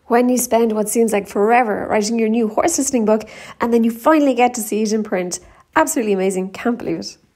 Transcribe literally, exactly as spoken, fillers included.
when you spend what seems like forever writing your new horse listening book and then you finally get to see it in print. Absolutely amazing. Can't believe it.